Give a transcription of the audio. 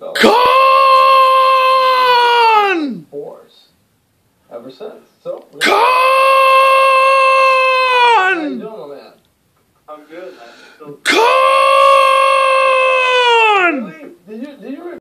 Con! Force. Ever since. So. Con! How you doing, my man? I'm good. Con! Did you